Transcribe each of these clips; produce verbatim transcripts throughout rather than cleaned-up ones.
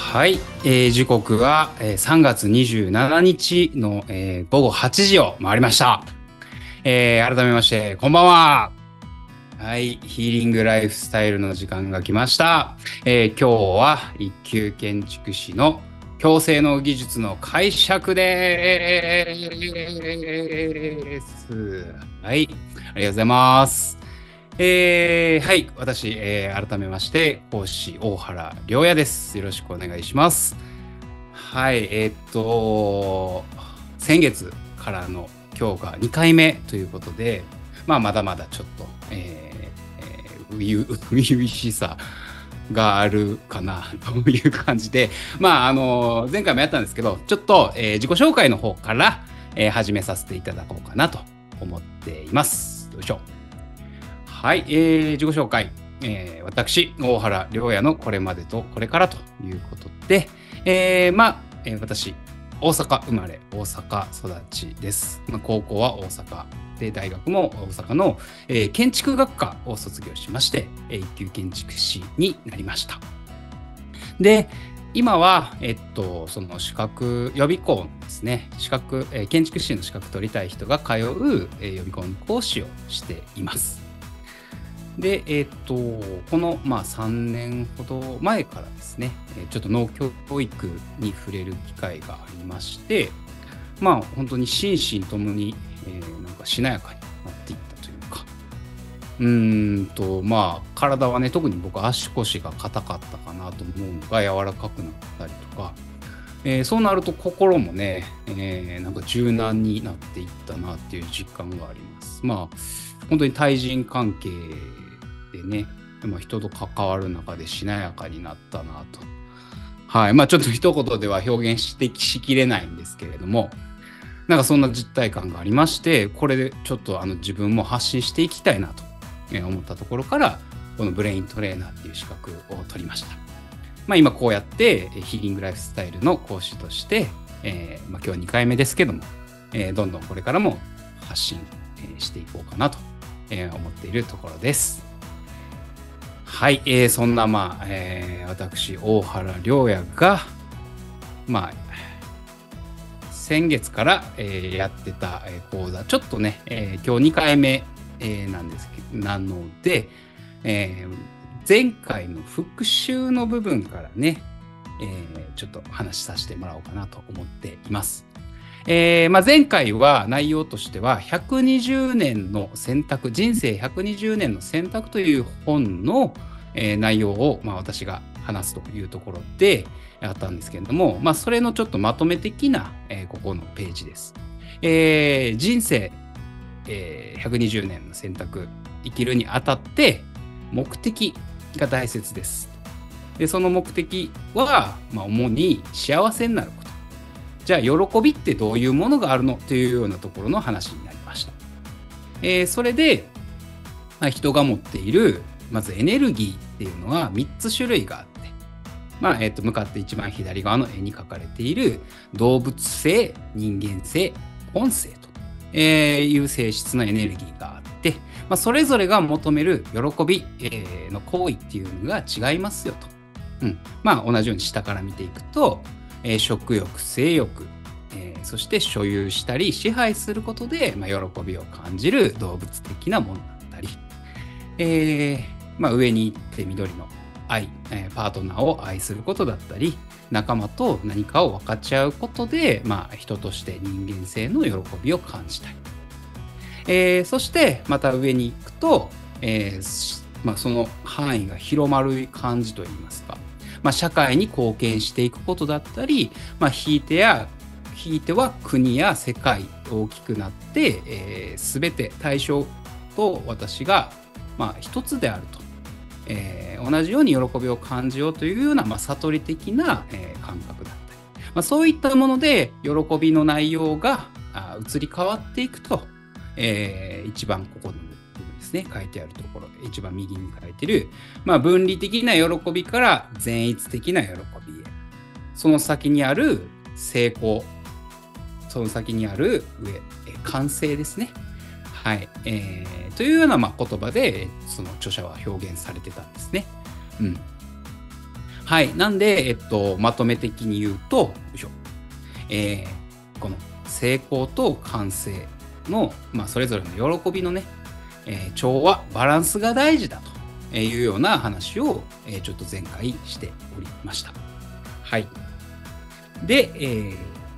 はい、えー、時刻は、えー、さんがつにじゅうしちにちの、えー、午後はちじを回りました。えー、改めましてこんばんは。はい、ヒーリングライフスタイルの時間が来ました。えー、今日は一級建築士の強制の技術の解釈です。はい、ありがとうございます。えー、はい、私、えー、改めまして講師大原良也です。よろしくお願いします。はい、えー、っと先月からの今日がにかいめということで、まあまだまだちょっと、えーえー、初々しさがあるかなという感じで、まああの前回もやったんですけど、ちょっと、えー、自己紹介の方から、えー、始めさせていただこうかなと思っています。よいしょ。はい、えー、自己紹介、えー、私大原良也のこれまでとこれからということで、えー、まあ、えー、私大阪生まれ大阪育ちです。まあ、高校は大阪で大学も大阪の、えー、建築学科を卒業しまして、えー、一級建築士になりました。で今は、えっと、その資格予備校ですね、資格、えー、建築士の資格取りたい人が通う、えー、予備校の講師をしています。で、えっと、この、まあ、さんねんほど前からですね、ちょっと農教育に触れる機会がありまして、まあ、本当に心身ともに、えー、なんかしなやかになっていったというか、うーんと、まあ、体はね、特に僕、足腰が硬かったかなと思うのが柔らかくなったりとか、えー、そうなると心もね、えー、なんか柔軟になっていったなっていう実感があります。まあ、本当に対人関係でね、まあ、人と関わる中でしなやかになったなと。はい。まあちょっと一言では表現してしきれないんですけれども、なんかそんな実体感がありまして、これでちょっとあの自分も発信していきたいなと思ったところから、このブレイントレーナーっていう資格を取りました。まあ今こうやってヒーリングライフスタイルの講師として、えー、まあ今日はにかいめですけども、えー、どんどんこれからも発信していこうかなと思っているところです。はい、えー、そんな、まあえー、私大原良也が、まあ、先月から、えー、やってた講座ちょっとね、えー、今日にかいめ、えー、なんですけどなので、えー、前回の復習の部分からね、えー、ちょっと話させてもらおうかなと思っています。えーまあ、前回は内容としてはひゃくにじゅうねんの選択、人生ひゃくにじゅうねんの選択という本の、えー、内容を、まあ、私が話すというところであったんですけれども、まあ、それのちょっとまとめ的な、えー、ここのページです。えー、人生、えー、ひゃくにじゅうねんの選択、生きるにあたって目的が大切です。で、その目的は、まあ、主に幸せになること。じゃあ喜びってどういうものがあるのというようなところの話になりました。えー、それで、まあ、人が持っているまずエネルギーっていうのはみっつ種類があって、まあえー、と向かって一番左側の絵に描かれている動物性、人間性、本性という性質のエネルギーがあって、まあ、それぞれが求める喜び、えー、の行為っていうのが違いますよと。うん、まあ同じように下から見ていくと、えー、食欲、性欲、えー、そして所有したり支配することで、まあ、喜びを感じる動物的なものだったり、えーまあ、上に行って緑の愛、えー、パートナーを愛することだったり、仲間と何かを分かち合うことで、まあ、人として人間性の喜びを感じたり、えー、そしてまた上に行くと、えーまあ、その範囲が広まる感じといいますか、まあ、社会に貢献していくことだったり、まあ、ひいてやひいては国や世界大きくなって、えー、全て対象と私が、まあ、一つであると、えー、同じように喜びを感じようというような、まあ、悟り的な、えー、感覚だったり、まあ、そういったもので喜びの内容があ移り変わっていくと、えー、一番ここのですね、書いてあるところ、一番右に書いてる、まあ、分離的な喜びから善逸的な喜びへ、その先にある成功、その先にある上、完成ですね。はい、えー、というようなまあ言葉でその著者は表現されてたんですね。うん。 はい。なんで、えっと、まとめ的に言うと、よいしょ。えー、この成功と完成の、まあ、それぞれの喜びのね、えー、調和、バランスが大事だというような話を、えー、ちょっと前回しておりました。はい。で、えー、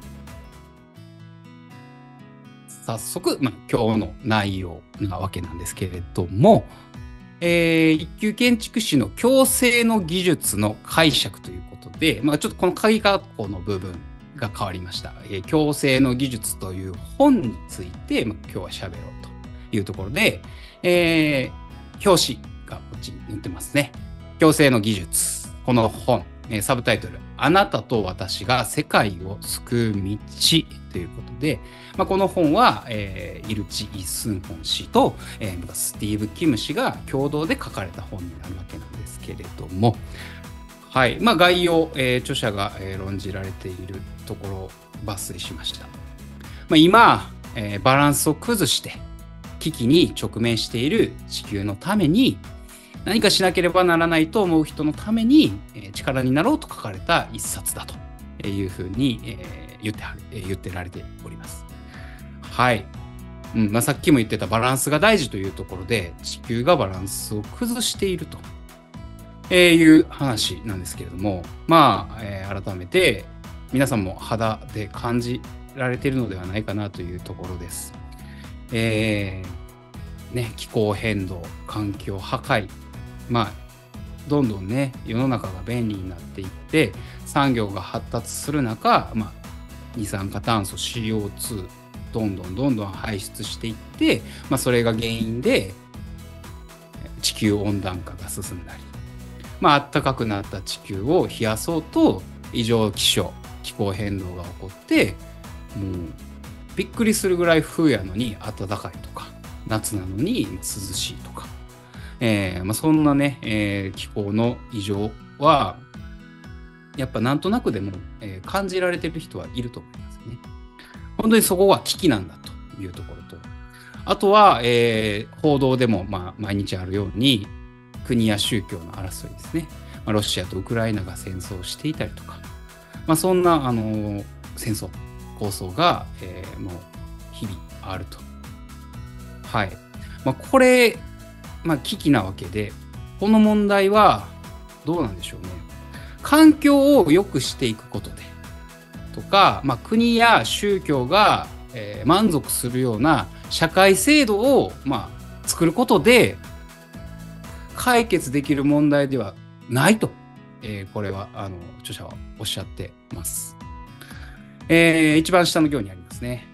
早速、まあ、今日の内容なわけなんですけれども、えー、一級建築士の強制の技術の解釈ということで、まあ、ちょっとこの鍵括弧の部分が変わりました。えー、強制の技術という本について、まあ、今日は喋ろうというところで、えー、表紙がこっちに載ってますね。強制の技術。この本、えー、サブタイトル、あなたと私が世界を救う道ということで、まあ、この本は、えー、イルチ・イ・スンホン氏と、えー、スティーブ・キム氏が共同で書かれた本になるわけなんですけれども、はい。まあ、概要、えー、著者が、えー、論じられているところを抜粋しました。まあ、今、えー、バランスを崩して危機に直面している地球のために何かしなければならないと思う人のために、えー、力になろうと書かれた一冊だというふうに、えー、言ってはる、えー、言ってられております。はい。うんまあ、さっきも言ってたバランスが大事というところで地球がバランスを崩していると、えー、いう話なんですけれども、まあ、えー、改めて皆さんも肌で感じられているのではないかなというところです。えーね、気候変動、環境破壊、まあ、どんどんね世の中が便利になっていって産業が発達する中、まあ、二酸化炭素 シーオーツー どんどんどんどん排出していって、まあ、それが原因で地球温暖化が進んだり、まあ暖かくなった地球を冷やそうと異常気象気候変動が起こってもうびっくりするぐらい冬やのに暖かいとか夏なのに涼しいとか、えーまあ、そんなね、えー、気候の異常はやっぱなんとなくでも、えー、感じられてる人はいると思いますね。本当にそこは危機なんだというところと、あとは、えー、報道でも、まあ、毎日あるように国や宗教の争いですね、まあ、ロシアとウクライナが戦争をしていたりとか、まあ、そんな、あのー、戦争構想が、えー、もう日々あると。はい。まあ、これ、まあ、危機なわけで、この問題はどうなんでしょうね。環境を良くしていくことでとか、まあ、国や宗教が、えー、満足するような社会制度を、まあ、作ることで解決できる問題ではないと、えー、これはあの著者はおっしゃってます。えー、一番下の行にありますね。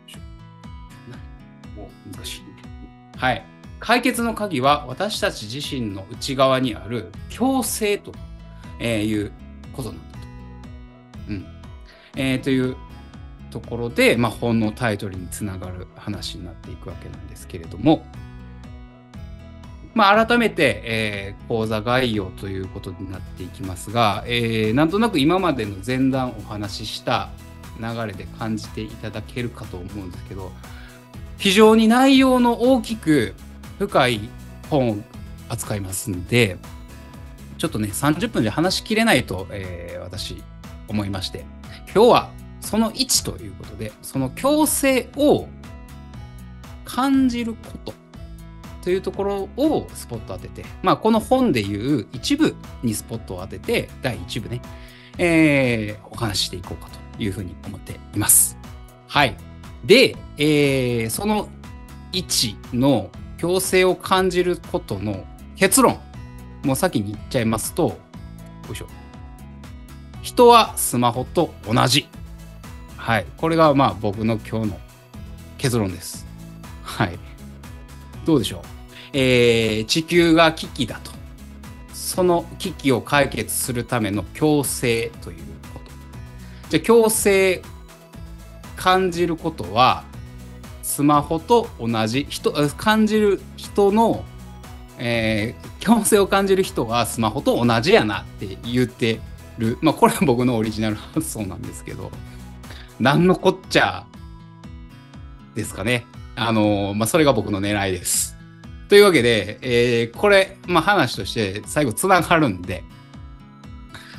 難しい。はい。解決の鍵は私たち自身の内側にある共生ということなんだと。うん。えー、というところで、まあ、本のタイトルにつながる話になっていくわけなんですけれども、まあ、改めて、えー、講座概要ということになっていきますが、えー、なんとなく今までの前段お話しした流れで感じていただけるかと思うんですけど、非常に内容の大きく深い本を扱いますんで、ちょっとねさんじゅっぷんじゃ話しきれないと、えー、私思いまして、今日はそのいちということで、その共生を感じることというところをスポット当てて、まあこの本でいう一部にスポットを当ててだいいち部ね、えー、お話ししていこうかというふうに思っています。はい。で、えー、そのいちの共生を感じることの結論、もう先に言っちゃいますと、よいしょ。人はスマホと同じ。はい。これがまあ僕の今日の結論です。はい。どうでしょう。えー、地球が危機だと。その危機を解決するための共生ということ。じゃあ共生感じることはスマホと同じ人感じる人の、えー、共生を感じる人はスマホと同じやなって言ってる。まあこれは僕のオリジナル発想なんですけど、なんのこっちゃですかね。あのー、まあそれが僕の狙いです。というわけで、えー、これ、まあ、話として最後つながるんで、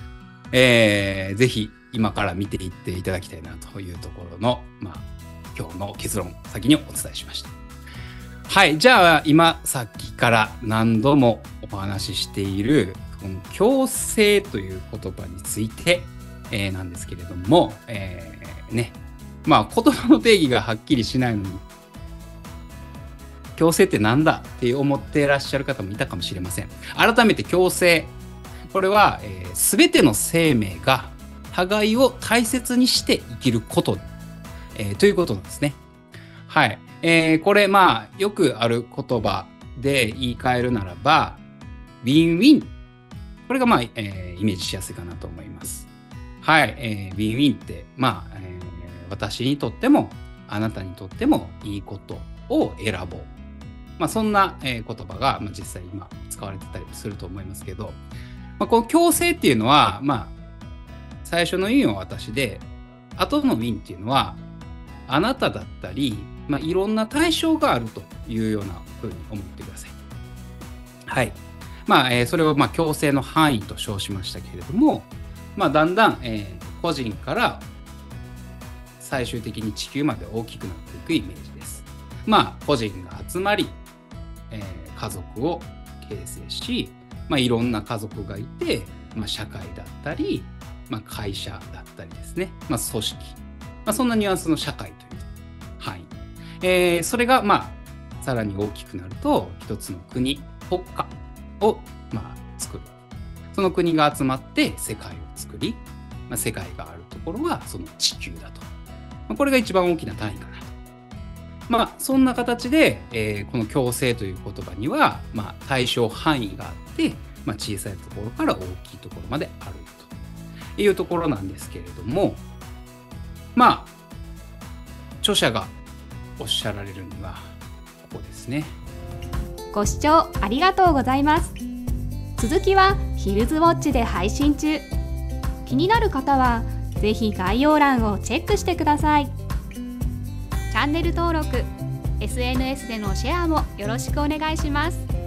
えー、ぜひ今から見ていっていただきたいなというところの、まあ、今日の結論先にお伝えしました。はい、じゃあ今さっきから何度もお話ししているこの強制という言葉について、えー、なんですけれども、えー、ね、まあ言葉の定義がはっきりしないのに強制ってなんだって思っていらっしゃる方もいたかもしれません。改めて強制、これは、えー、全ての生命が互いを大切にして生きること、えー、ということなんですね。はい、えー、これまあよくある言葉で言い換えるならばウィンウィン、これがまあ、えー、イメージしやすいかなと思います。はい、えー、ウィンウィンってまあ、えー、私にとってもあなたにとってもいいことを選ぼう、まあ、そんな、えー、言葉が、まあ、実際今使われてたりすると思いますけど、まあ、この強制っていうのは、まあ、最初のウィンは私で、後のウィンっていうのはあなただったり、まあ、いろんな対象があるというようなふうに思ってください。はい。まあ、えー、それをまあ強制の範囲と称しましたけれども、まあ、だんだん、えー、個人から最終的に地球まで大きくなっていくイメージです。まあ、個人が集まり、えー、家族を形成し、まあ、いろんな家族がいて、まあ、社会だったり、まあ、会社だったりですね、まあ、組織、まあ、そんなニュアンスの社会という範囲、えー、それがまあさらに大きくなると一つの国、国家をまあ作る。その国が集まって世界を作り、まあ、世界があるところはその地球だと。まあ、これが一番大きな単位かなと。まあそんな形で、えー、この強制という言葉には、まあ、対象範囲があって、まあ、小さいところから大きいところまであるというところなんですけれども、まあ著者がおっしゃられるにはここですね。 ご視聴ありがとうございます。続きはヒルズウォッチで配信中。気になる方はぜひ概要欄をチェックしてください。チャンネル登録、エスエヌエス でのシェアもよろしくお願いします。